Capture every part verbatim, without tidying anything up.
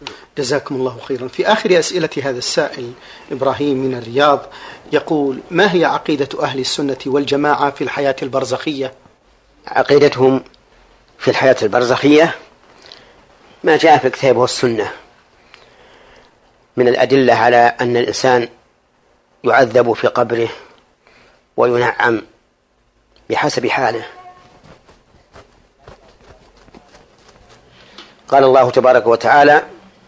جزاكم الله خيرا. في آخر أسئلة هذا السائل إبراهيم من الرياض يقول: ما هي عقيدة أهل السنة والجماعة في الحياة البرزخية؟ عقيدتهم في الحياة البرزخية ما جاء في الكتاب والسنة من الأدلة على أن الإنسان يعذب في قبره وينعم بحسب حاله. قال الله تبارك وتعالى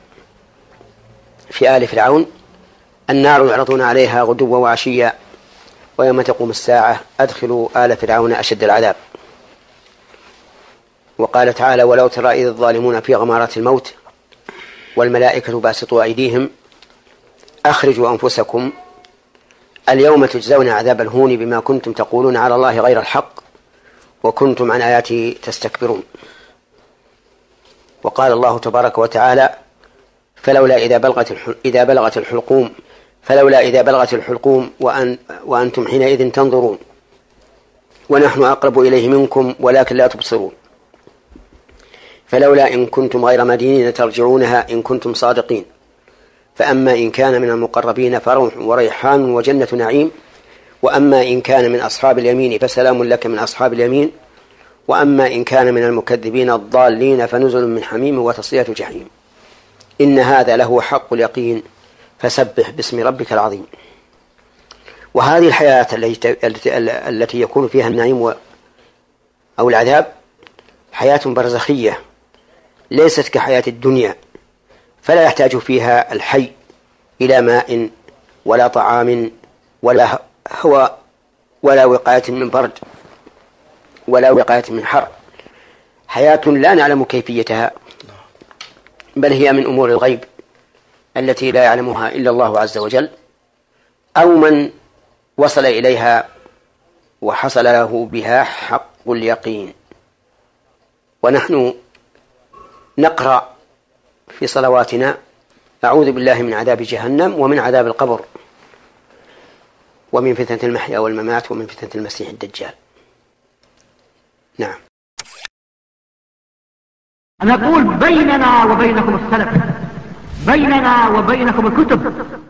في آل فرعون: النار يعرضون عليها غدوا وعشيا ويوم تقوم الساعة أدخلوا آل فرعون أشد العذاب. وقال تعالى: ولو ترى إذ الظالمون في غمارات الموت والملائكة باسطوا أيديهم أخرجوا أنفسكم اليوم تجزون عذاب الهون بما كنتم تقولون على الله غير الحق وكنتم عن آياته تستكبرون. وقال الله تبارك وتعالى: فلولا إذا بلغت إذا بلغت الحلقوم فلولا إذا بلغت الحلقوم وأن وأنتم حينئذ تنظرون ونحن أقرب إليه منكم ولكن لا تبصرون. فلولا إن كنتم غير مدينين ترجعونها إن كنتم صادقين. فأما إن كان من المقربين فروح وريحان وجنة نعيم وأما إن كان من أصحاب اليمين فسلام لك من أصحاب اليمين وأما إن كان من المكذبين الضالين فنزل من حميم وتصلية جحيم. إن هذا له حق اليقين فسبح باسم ربك العظيم. وهذه الحياة التي يكون فيها النعيم أو العذاب حياة برزخية ليست كحياة الدنيا، فلا يحتاج فيها الحي إلى ماء ولا طعام ولا هواء ولا وقاية من برد ولا وقاية من حر. حياة لا نعلم كيفيتها، بل هي من أمور الغيب التي لا يعلمها إلا الله عز وجل أو من وصل إليها وحصل له بها حق اليقين. ونحن نقرأ في صلواتنا: أعوذ بالله من عذاب جهنم ومن عذاب القبر ومن فتنة المحيا والممات ومن فتنة المسيح الدجال. نعم. نقول بيننا وبينكم السلف، بيننا وبينكم الكتب.